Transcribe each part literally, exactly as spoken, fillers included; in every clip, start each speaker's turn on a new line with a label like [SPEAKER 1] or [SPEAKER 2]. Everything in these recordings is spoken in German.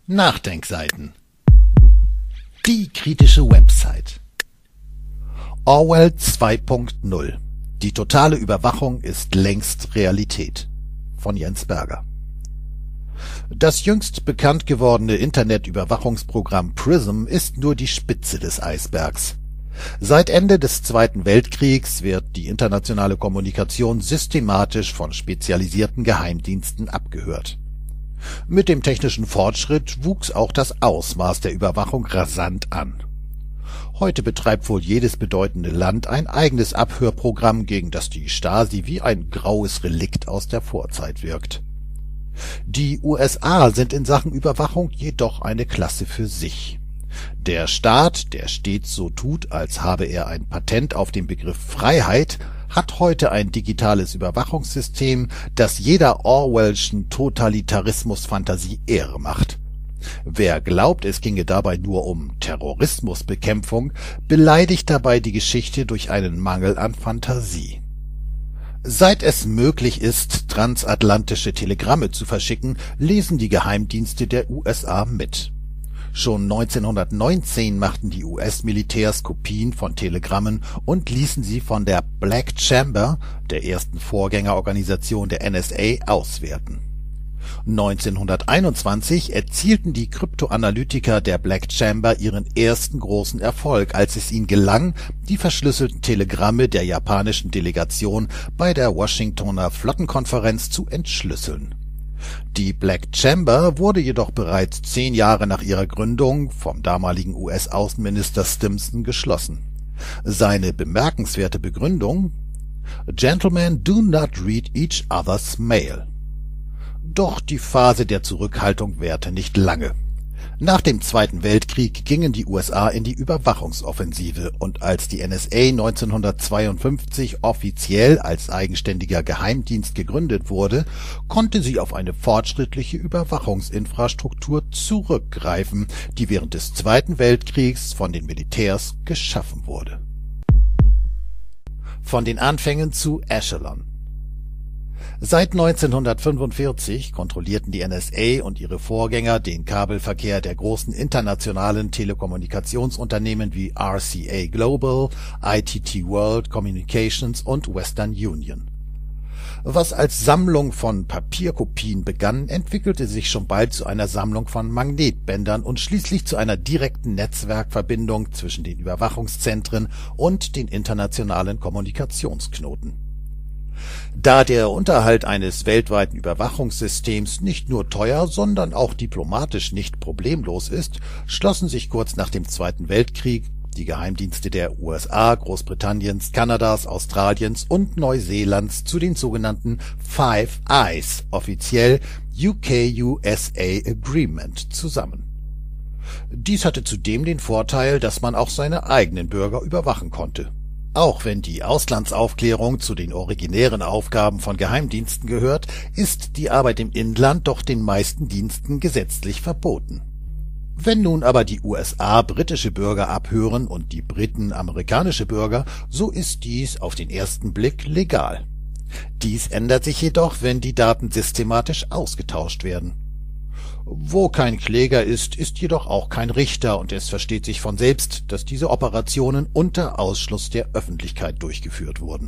[SPEAKER 1] Nachdenkseiten. Die kritische Website. Orwell zwei Punkt null. Die totale Überwachung ist längst Realität. Von Jens Berger. Das jüngst bekannt gewordene Internetüberwachungsprogramm PRISM ist nur die Spitze des Eisbergs. Seit Ende des Zweiten Weltkriegs wird die internationale Kommunikation systematisch von spezialisierten Geheimdiensten abgehört. Mit dem technischen Fortschritt wuchs auch das Ausmaß der Überwachung rasant an. Heute betreibt wohl jedes bedeutende Land ein eigenes Abhörprogramm, gegen das die Stasi wie ein graues Relikt aus der Vorzeit wirkt. Die U S A sind in Sachen Überwachung jedoch eine Klasse für sich. Der Staat, der stets so tut, als habe er ein Patent auf den Begriff Freiheit, hat heute ein digitales Überwachungssystem, das jeder Orwellschen Totalitarismus-Fantasie Ehre macht. Wer glaubt, es ginge dabei nur um Terrorismusbekämpfung, beleidigt dabei die Geschichte durch einen Mangel an Fantasie. Seit es möglich ist, transatlantische Telegramme zu verschicken, lesen die Geheimdienste der U S A mit. Schon neunzehnhundertneunzehn machten die U S-Militärs Kopien von Telegrammen und ließen sie von der Black Chamber, der ersten Vorgängerorganisation der N S A, auswerten. neunzehnhunderteinundzwanzig erzielten die Kryptoanalytiker der Black Chamber ihren ersten großen Erfolg, als es ihnen gelang, die verschlüsselten Telegramme der japanischen Delegation bei der Washingtoner Flottenkonferenz zu entschlüsseln. Die Black Chamber wurde jedoch bereits zehn Jahre nach ihrer Gründung vom damaligen U S-Außenminister Stimson geschlossen. Seine bemerkenswerte Begründung: Gentlemen do not read each other's mail. Doch die Phase der Zurückhaltung währte nicht lange. Nach dem Zweiten Weltkrieg gingen die U S A in die Überwachungsoffensive, und als die N S A neunzehnhundertzweiundfünfzig offiziell als eigenständiger Geheimdienst gegründet wurde, konnte sie auf eine fortschrittliche Überwachungsinfrastruktur zurückgreifen, die während des Zweiten Weltkriegs von den Militärs geschaffen wurde. Von den Anfängen zu Echelon. Seit neunzehnhundertfünfundvierzig kontrollierten die N S A und ihre Vorgänger den Kabelverkehr der großen internationalen Telekommunikationsunternehmen wie R C A Global, I T T World Communications und Western Union. Was als Sammlung von Papierkopien begann, entwickelte sich schon bald zu einer Sammlung von Magnetbändern und schließlich zu einer direkten Netzwerkverbindung zwischen den Überwachungszentren und den internationalen Kommunikationsknoten. Da der Unterhalt eines weltweiten Überwachungssystems nicht nur teuer, sondern auch diplomatisch nicht problemlos ist, schlossen sich kurz nach dem Zweiten Weltkrieg die Geheimdienste der U S A, Großbritanniens, Kanadas, Australiens und Neuseelands zu den sogenannten Five Eyes, offiziell U K U S A Agreement, zusammen. Dies hatte zudem den Vorteil, dass man auch seine eigenen Bürger überwachen konnte. Auch wenn die Auslandsaufklärung zu den originären Aufgaben von Geheimdiensten gehört, ist die Arbeit im Inland doch den meisten Diensten gesetzlich verboten. Wenn nun aber die U S A britische Bürger abhören und die Briten amerikanische Bürger, so ist dies auf den ersten Blick legal. Dies ändert sich jedoch, wenn die Daten systematisch ausgetauscht werden. Wo kein Kläger ist, ist jedoch auch kein Richter, und es versteht sich von selbst, dass diese Operationen unter Ausschluss der Öffentlichkeit durchgeführt wurden.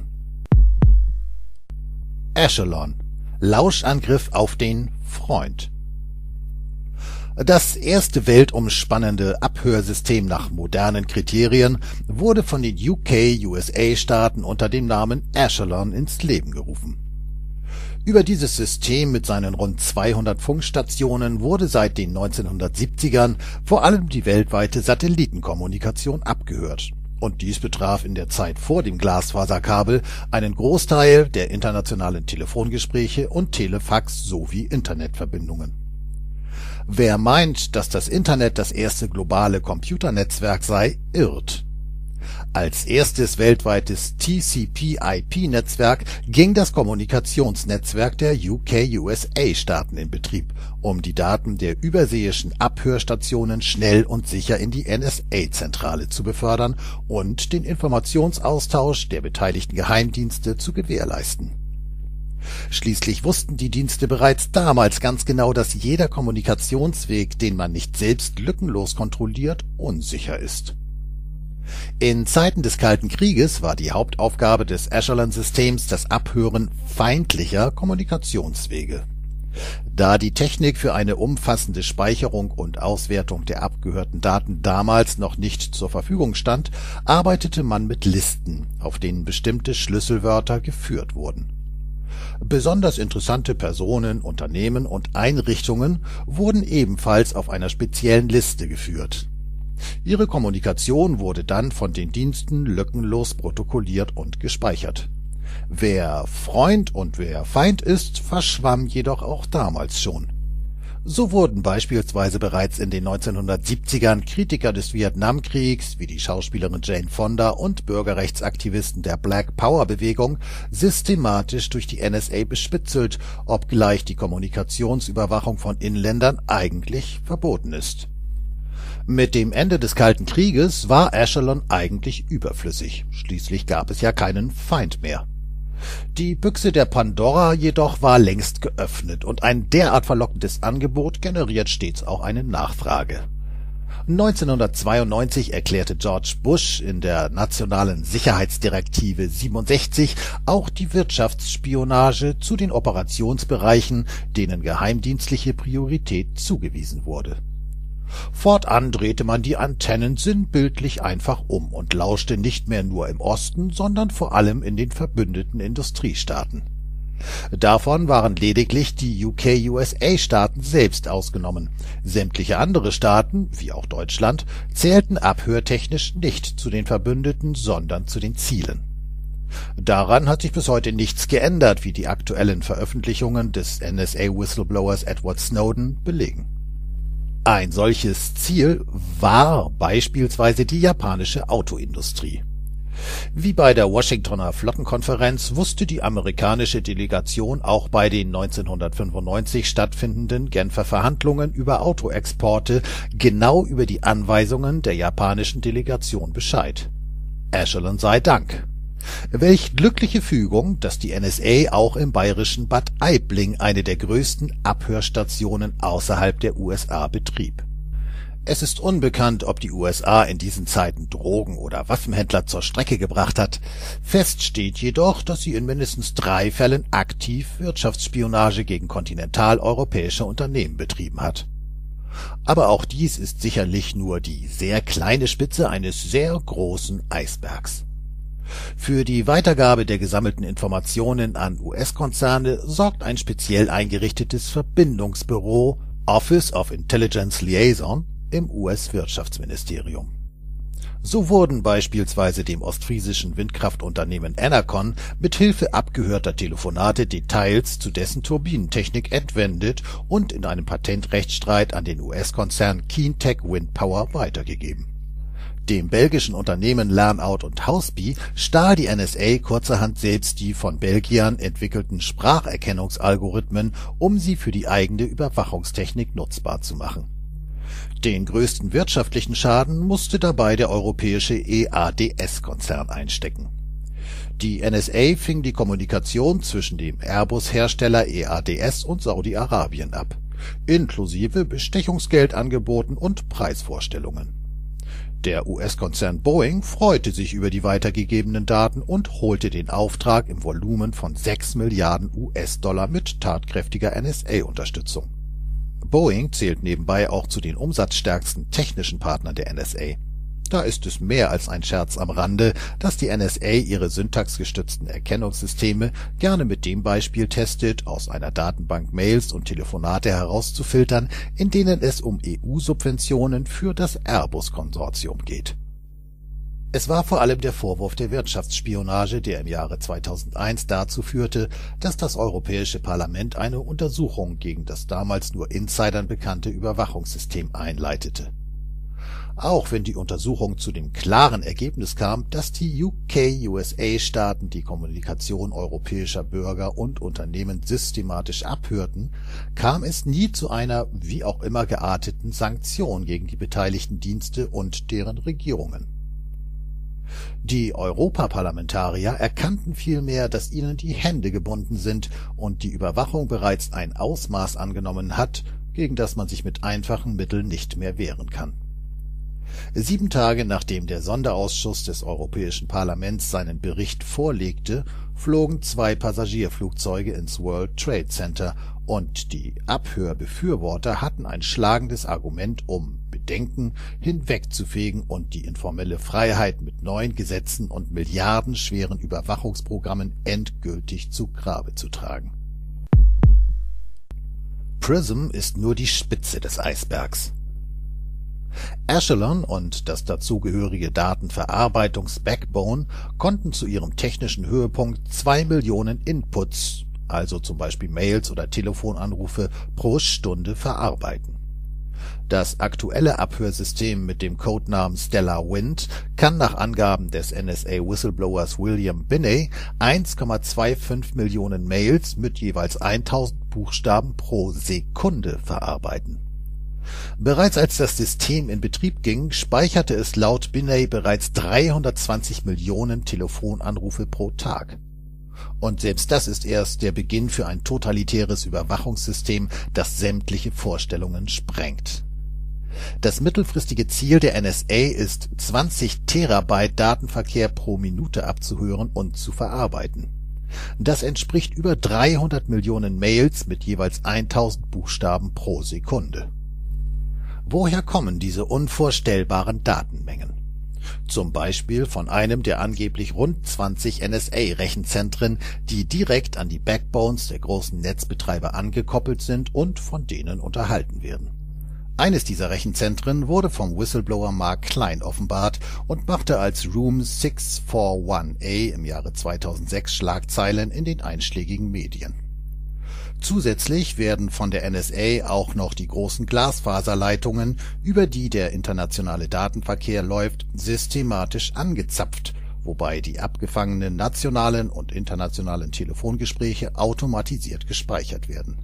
[SPEAKER 1] Echelon. Lauschangriff auf den Freund. Das erste weltumspannende Abhörsystem nach modernen Kriterien wurde von den U K U S A-Staaten unter dem Namen Echelon ins Leben gerufen. Über dieses System mit seinen rund zweihundert Funkstationen wurde seit den neunzehnhundertsiebzigern vor allem die weltweite Satellitenkommunikation abgehört. Und dies betraf in der Zeit vor dem Glasfaserkabel einen Großteil der internationalen Telefongespräche und Telefax sowie Internetverbindungen. Wer meint, dass das Internet das erste globale Computernetzwerk sei, irrt. Als erstes weltweites T C P I P-Netzwerk ging das Kommunikationsnetzwerk der U K U S A-Staaten in Betrieb, um die Daten der überseeischen Abhörstationen schnell und sicher in die N S A-Zentrale zu befördern und den Informationsaustausch der beteiligten Geheimdienste zu gewährleisten. Schließlich wussten die Dienste bereits damals ganz genau, dass jeder Kommunikationsweg, den man nicht selbst lückenlos kontrolliert, unsicher ist. In Zeiten des Kalten Krieges war die Hauptaufgabe des Echelon-Systems das Abhören feindlicher Kommunikationswege. Da die Technik für eine umfassende Speicherung und Auswertung der abgehörten Daten damals noch nicht zur Verfügung stand, arbeitete man mit Listen, auf denen bestimmte Schlüsselwörter geführt wurden. Besonders interessante Personen, Unternehmen und Einrichtungen wurden ebenfalls auf einer speziellen Liste geführt. Ihre Kommunikation wurde dann von den Diensten lückenlos protokolliert und gespeichert. Wer Freund und wer Feind ist, verschwamm jedoch auch damals schon. So wurden beispielsweise bereits in den neunzehnhundertsiebzigern Kritiker des Vietnamkriegs wie die Schauspielerin Jane Fonda und Bürgerrechtsaktivisten der Black-Power-Bewegung systematisch durch die N S A bespitzelt, obgleich die Kommunikationsüberwachung von Inländern eigentlich verboten ist. Mit dem Ende des Kalten Krieges war Echelon eigentlich überflüssig, schließlich gab es ja keinen Feind mehr. Die Büchse der Pandora jedoch war längst geöffnet und ein derart verlockendes Angebot generiert stets auch eine Nachfrage. neunzehnhundertzweiundneunzig erklärte George Bush in der Nationalen Sicherheitsdirektive siebenundsechzig auch die Wirtschaftsspionage zu den Operationsbereichen, denen geheimdienstliche Priorität zugewiesen wurde. Fortan drehte man die Antennen sinnbildlich einfach um und lauschte nicht mehr nur im Osten, sondern vor allem in den verbündeten Industriestaaten. Davon waren lediglich die U K-U S A-Staaten selbst ausgenommen. Sämtliche andere Staaten, wie auch Deutschland, zählten abhörtechnisch nicht zu den Verbündeten, sondern zu den Zielen. Daran hat sich bis heute nichts geändert, wie die aktuellen Veröffentlichungen des N S A-Whistleblowers Edward Snowden belegen. Ein solches Ziel war beispielsweise die japanische Autoindustrie. Wie bei der Washingtoner Flottenkonferenz wusste die amerikanische Delegation auch bei den neunzehnhundertfünfundneunzig stattfindenden Genfer Verhandlungen über Autoexporte genau über die Anweisungen der japanischen Delegation Bescheid. Echelon sei Dank. Welch glückliche Fügung, dass die N S A auch im bayerischen Bad Aibling eine der größten Abhörstationen außerhalb der U S A betrieb. Es ist unbekannt, ob die U S A in diesen Zeiten Drogen- oder Waffenhändler zur Strecke gebracht hat. Fest steht jedoch, dass sie in mindestens drei Fällen aktiv Wirtschaftsspionage gegen kontinentaleuropäische Unternehmen betrieben hat. Aber auch dies ist sicherlich nur die sehr kleine Spitze eines sehr großen Eisbergs. Für die Weitergabe der gesammelten Informationen an U S-Konzerne sorgt ein speziell eingerichtetes Verbindungsbüro Office of Intelligence Liaison im U S-Wirtschaftsministerium. So wurden beispielsweise dem ostfriesischen Windkraftunternehmen Enercon mit Hilfe abgehörter Telefonate Details zu dessen Turbinentechnik entwendet und in einem Patentrechtsstreit an den U S-Konzern Keentech Wind Power weitergegeben. Dem belgischen Unternehmen Lernout und Houseby stahl die N S A kurzerhand selbst die von Belgiern entwickelten Spracherkennungsalgorithmen, um sie für die eigene Überwachungstechnik nutzbar zu machen. Den größten wirtschaftlichen Schaden musste dabei der europäische E A D S-Konzern einstecken. Die N S A fing die Kommunikation zwischen dem Airbus-Hersteller E A D S und Saudi-Arabien ab, inklusive Bestechungsgeldangeboten und Preisvorstellungen. Der U S-Konzern Boeing freute sich über die weitergegebenen Daten und holte den Auftrag im Volumen von sechs Milliarden U S-Dollar mit tatkräftiger N S A-Unterstützung. Boeing zählt nebenbei auch zu den umsatzstärksten technischen Partnern der N S A. Da ist es mehr als ein Scherz am Rande, dass die N S A ihre syntaxgestützten Erkennungssysteme gerne mit dem Beispiel testet, aus einer Datenbank Mails und Telefonate herauszufiltern, in denen es um E U-Subventionen für das Airbus-Konsortium geht. Es war vor allem der Vorwurf der Wirtschaftsspionage, der im Jahre zweitausendeins dazu führte, dass das Europäische Parlament eine Untersuchung gegen das damals nur Insidern bekannte Überwachungssystem einleitete. Auch wenn die Untersuchung zu dem klaren Ergebnis kam, dass die U K-U S A-Staaten die Kommunikation europäischer Bürger und Unternehmen systematisch abhörten, kam es nie zu einer wie auch immer gearteten Sanktion gegen die beteiligten Dienste und deren Regierungen. Die Europaparlamentarier erkannten vielmehr, dass ihnen die Hände gebunden sind und die Überwachung bereits ein Ausmaß angenommen hat, gegen das man sich mit einfachen Mitteln nicht mehr wehren kann. Sieben Tage nachdem der Sonderausschuss des Europäischen Parlaments seinen Bericht vorlegte, flogen zwei Passagierflugzeuge ins World Trade Center, und die Abhörbefürworter hatten ein schlagendes Argument, um Bedenken hinwegzufegen und die informelle Freiheit mit neuen Gesetzen und milliardenschweren Überwachungsprogrammen endgültig zu Grabe zu tragen. PRISM ist nur die Spitze des Eisbergs. Echelon und das dazugehörige Datenverarbeitungs-Backbone konnten zu ihrem technischen Höhepunkt zwei Millionen Inputs, also zum Beispiel Mails oder Telefonanrufe, pro Stunde verarbeiten. Das aktuelle Abhörsystem mit dem Codenamen Stellar Wind kann nach Angaben des N S A-Whistleblowers William Binney eins Komma fünfundzwanzig Millionen Mails mit jeweils tausend Buchstaben pro Sekunde verarbeiten. Bereits als das System in Betrieb ging, speicherte es laut Binney bereits dreihundertzwanzig Millionen Telefonanrufe pro Tag. Und selbst das ist erst der Beginn für ein totalitäres Überwachungssystem, das sämtliche Vorstellungen sprengt. Das mittelfristige Ziel der N S A ist, zwanzig Terabyte Datenverkehr pro Minute abzuhören und zu verarbeiten. Das entspricht über dreihundert Millionen Mails mit jeweils tausend Buchstaben pro Sekunde. Woher kommen diese unvorstellbaren Datenmengen? Zum Beispiel von einem der angeblich rund zwanzig N S A-Rechenzentren, die direkt an die Backbones der großen Netzbetreiber angekoppelt sind und von denen unterhalten werden. Eines dieser Rechenzentren wurde vom Whistleblower Mark Klein offenbart und machte als Room sechs vier eins A im Jahre zweitausendsechs Schlagzeilen in den einschlägigen Medien. Zusätzlich werden von der N S A auch noch die großen Glasfaserleitungen, über die der internationale Datenverkehr läuft, systematisch angezapft, wobei die abgefangenen nationalen und internationalen Telefongespräche automatisiert gespeichert werden.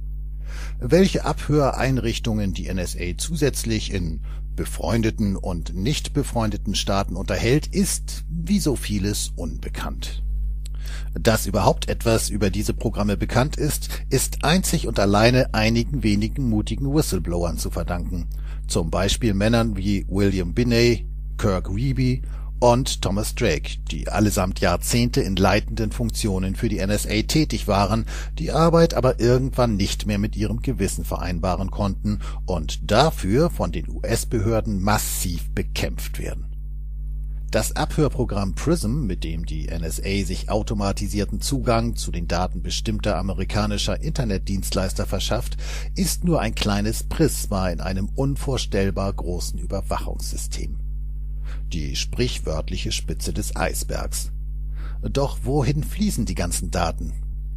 [SPEAKER 1] Welche Abhöreinrichtungen die N S A zusätzlich in befreundeten und nicht befreundeten Staaten unterhält, ist, wie so vieles, unbekannt. Dass überhaupt etwas über diese Programme bekannt ist, ist einzig und alleine einigen wenigen mutigen Whistleblowern zu verdanken, zum Beispiel Männern wie William Binney, Kirk Wiebe und Thomas Drake, die allesamt Jahrzehnte in leitenden Funktionen für die N S A tätig waren, die Arbeit aber irgendwann nicht mehr mit ihrem Gewissen vereinbaren konnten und dafür von den U S-Behörden massiv bekämpft werden. Das Abhörprogramm PRISM, mit dem die N S A sich automatisierten Zugang zu den Daten bestimmter amerikanischer Internetdienstleister verschafft, ist nur ein kleines Prisma in einem unvorstellbar großen Überwachungssystem. Die sprichwörtliche Spitze des Eisbergs. Doch wohin fließen die ganzen Daten?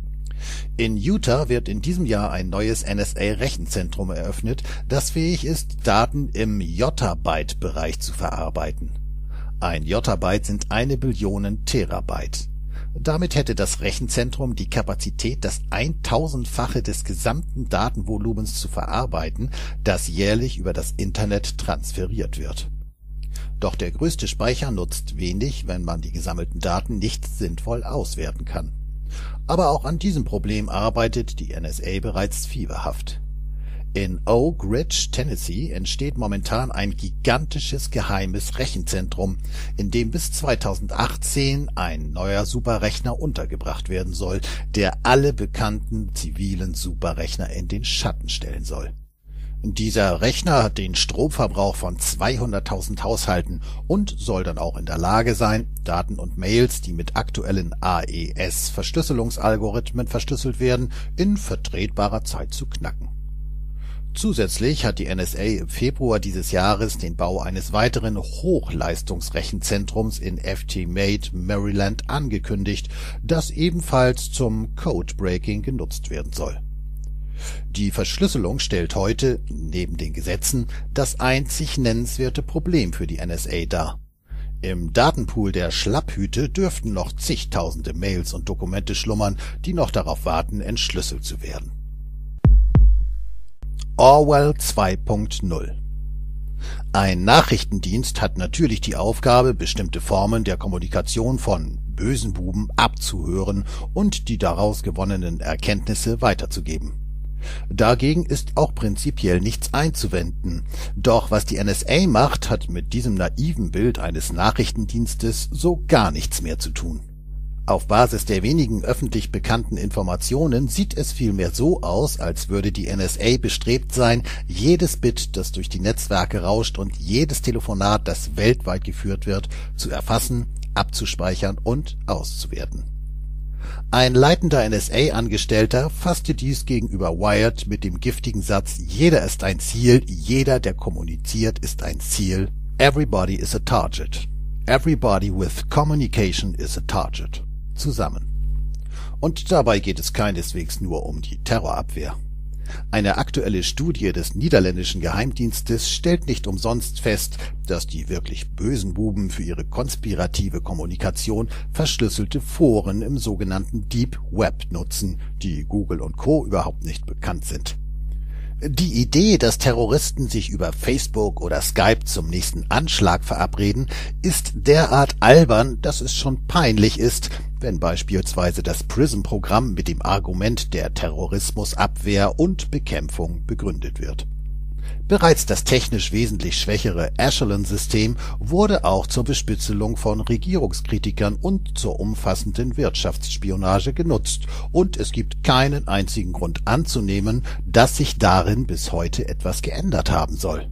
[SPEAKER 1] In Utah wird in diesem Jahr ein neues N S A-Rechenzentrum eröffnet, das fähig ist, Daten im Yottabyte-Bereich zu verarbeiten. Ein Yottabyte sind eine Billion Terabyte. Damit hätte das Rechenzentrum die Kapazität, das eintausendfache des gesamten Datenvolumens zu verarbeiten, das jährlich über das Internet transferiert wird. Doch der größte Speicher nutzt wenig, wenn man die gesammelten Daten nicht sinnvoll auswerten kann. Aber auch an diesem Problem arbeitet die N S A bereits fieberhaft. In Oak Ridge, Tennessee, entsteht momentan ein gigantisches geheimes Rechenzentrum, in dem bis zweitausendachtzehn ein neuer Superrechner untergebracht werden soll, der alle bekannten zivilen Superrechner in den Schatten stellen soll. Dieser Rechner hat den Stromverbrauch von zweihunderttausend Haushalten und soll dann auch in der Lage sein, Daten und Mails, die mit aktuellen A E S-Verschlüsselungsalgorithmen verschlüsselt werden, in vertretbarer Zeit zu knacken. Zusätzlich hat die N S A im Februar dieses Jahres den Bau eines weiteren Hochleistungsrechenzentrums in F T Meade, Maryland, angekündigt, das ebenfalls zum Codebreaking genutzt werden soll. Die Verschlüsselung stellt heute, neben den Gesetzen, das einzig nennenswerte Problem für die N S A dar. Im Datenpool der Schlapphüte dürften noch zigtausende Mails und Dokumente schlummern, die noch darauf warten, entschlüsselt zu werden. Orwell zwei Punkt null. Ein Nachrichtendienst hat natürlich die Aufgabe, bestimmte Formen der Kommunikation von bösen Buben abzuhören und die daraus gewonnenen Erkenntnisse weiterzugeben. Dagegen ist auch prinzipiell nichts einzuwenden, doch was die N S A macht, hat mit diesem naiven Bild eines Nachrichtendienstes so gar nichts mehr zu tun. Auf Basis der wenigen öffentlich bekannten Informationen sieht es vielmehr so aus, als würde die N S A bestrebt sein, jedes Bit, das durch die Netzwerke rauscht und jedes Telefonat, das weltweit geführt wird, zu erfassen, abzuspeichern und auszuwerten. Ein leitender N S A-Angestellter fasste dies gegenüber Wired mit dem giftigen Satz: Jeder ist ein Ziel, jeder, der kommuniziert, ist ein Ziel. Everybody is a target. Everybody with communication is a target. Zusammen. Und dabei geht es keineswegs nur um die Terrorabwehr. Eine aktuelle Studie des niederländischen Geheimdienstes stellt nicht umsonst fest, dass die wirklich bösen Buben für ihre konspirative Kommunikation verschlüsselte Foren im sogenannten Deep Web nutzen, die Google und Co. überhaupt nicht bekannt sind. Die Idee, dass Terroristen sich über Facebook oder Skype zum nächsten Anschlag verabreden, ist derart albern, dass es schon peinlich ist, wenn beispielsweise das PRISM-Programm mit dem Argument der Terrorismusabwehr und Bekämpfung begründet wird. Bereits das technisch wesentlich schwächere Echelon-System wurde auch zur Bespitzelung von Regierungskritikern und zur umfassenden Wirtschaftsspionage genutzt, und es gibt keinen einzigen Grund anzunehmen, dass sich darin bis heute etwas geändert haben soll.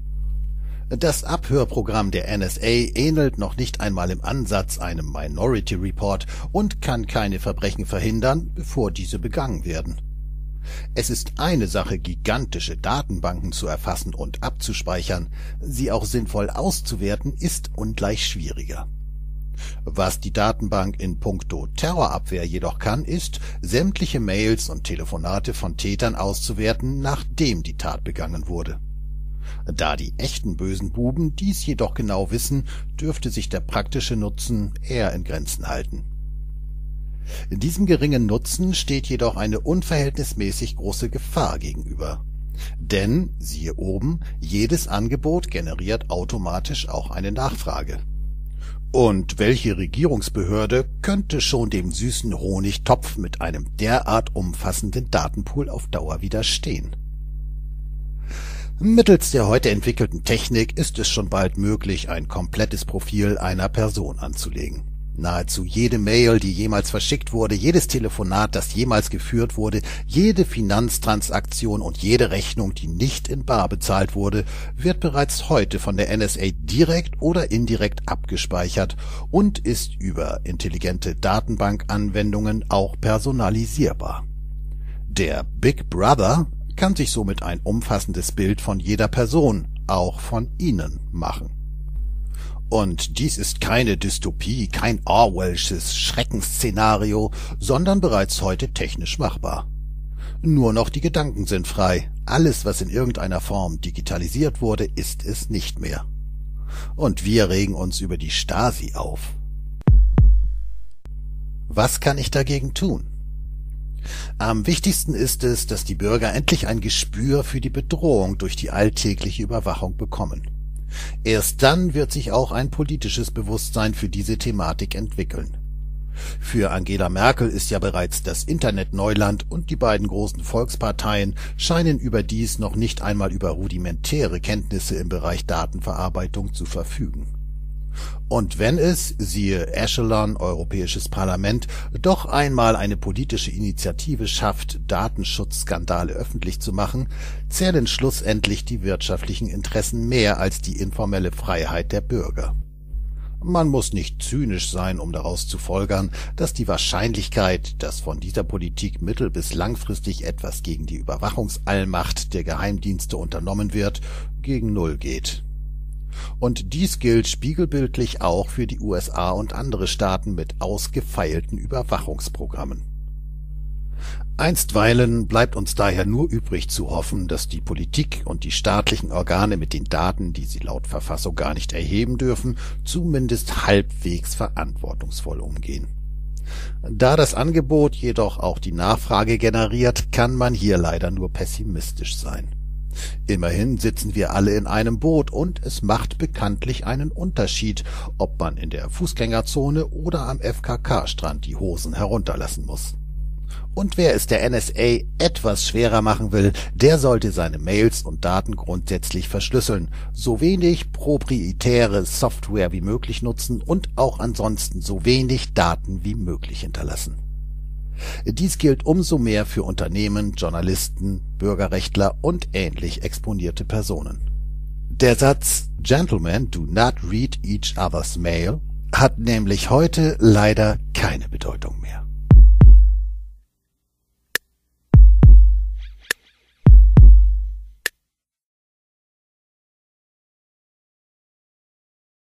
[SPEAKER 1] Das Abhörprogramm der N S A ähnelt noch nicht einmal im Ansatz einem Minority Report und kann keine Verbrechen verhindern, bevor diese begangen werden. Es ist eine Sache, gigantische Datenbanken zu erfassen und abzuspeichern, sie auch sinnvoll auszuwerten, ist ungleich schwieriger. Was die Datenbank in puncto Terrorabwehr jedoch kann, ist, sämtliche Mails und Telefonate von Tätern auszuwerten, nachdem die Tat begangen wurde. Da die echten bösen Buben dies jedoch genau wissen, dürfte sich der praktische Nutzen eher in Grenzen halten. In diesem geringen Nutzen steht jedoch eine unverhältnismäßig große Gefahr gegenüber. Denn, siehe oben, jedes Angebot generiert automatisch auch eine Nachfrage. Und welche Regierungsbehörde könnte schon dem süßen Honigtopf mit einem derart umfassenden Datenpool auf Dauer widerstehen? Mittels der heute entwickelten Technik ist es schon bald möglich, ein komplettes Profil einer Person anzulegen. Nahezu jede Mail, die jemals verschickt wurde, jedes Telefonat, das jemals geführt wurde, jede Finanztransaktion und jede Rechnung, die nicht in bar bezahlt wurde, wird bereits heute von der N S A direkt oder indirekt abgespeichert und ist über intelligente Datenbankanwendungen auch personalisierbar. Der Big Brother kann sich somit ein umfassendes Bild von jeder Person, auch von Ihnen, machen. Und dies ist keine Dystopie, kein Orwellsches Schreckensszenario, sondern bereits heute technisch machbar. Nur noch die Gedanken sind frei. Alles, was in irgendeiner Form digitalisiert wurde, ist es nicht mehr. Und wir regen uns über die Stasi auf. Was kann ich dagegen tun? Am wichtigsten ist es, dass die Bürger endlich ein Gespür für die Bedrohung durch die alltägliche Überwachung bekommen. Erst dann wird sich auch ein politisches Bewusstsein für diese Thematik entwickeln. Für Angela Merkel ist ja bereits das Internet Neuland und die beiden großen Volksparteien scheinen überdies noch nicht einmal über rudimentäre Kenntnisse im Bereich Datenverarbeitung zu verfügen. Und wenn es, siehe Echelon, Europäisches Parlament, doch einmal eine politische Initiative schafft, Datenschutzskandale öffentlich zu machen, zählen schlussendlich die wirtschaftlichen Interessen mehr als die informelle Freiheit der Bürger. Man muss nicht zynisch sein, um daraus zu folgern, dass die Wahrscheinlichkeit, dass von dieser Politik mittel- bis langfristig etwas gegen die Überwachungsallmacht der Geheimdienste unternommen wird, gegen Null geht. Und dies gilt spiegelbildlich auch für die U S A und andere Staaten mit ausgefeilten Überwachungsprogrammen. Einstweilen bleibt uns daher nur übrig zu hoffen, dass die Politik und die staatlichen Organe mit den Daten, die sie laut Verfassung gar nicht erheben dürfen, zumindest halbwegs verantwortungsvoll umgehen. Da das Angebot jedoch auch die Nachfrage generiert, kann man hier leider nur pessimistisch sein. Immerhin sitzen wir alle in einem Boot und es macht bekanntlich einen Unterschied, ob man in der Fußgängerzone oder am F K K-Strand die Hosen herunterlassen muss. Und wer es der N S A etwas schwerer machen will, der sollte seine Mails und Daten grundsätzlich verschlüsseln, so wenig proprietäre Software wie möglich nutzen und auch ansonsten so wenig Daten wie möglich hinterlassen. Dies gilt umso mehr für Unternehmen, Journalisten, Bürgerrechtler und ähnlich exponierte Personen. Der Satz "Gentlemen do not read each other's mail" hat nämlich heute leider keine Bedeutung mehr.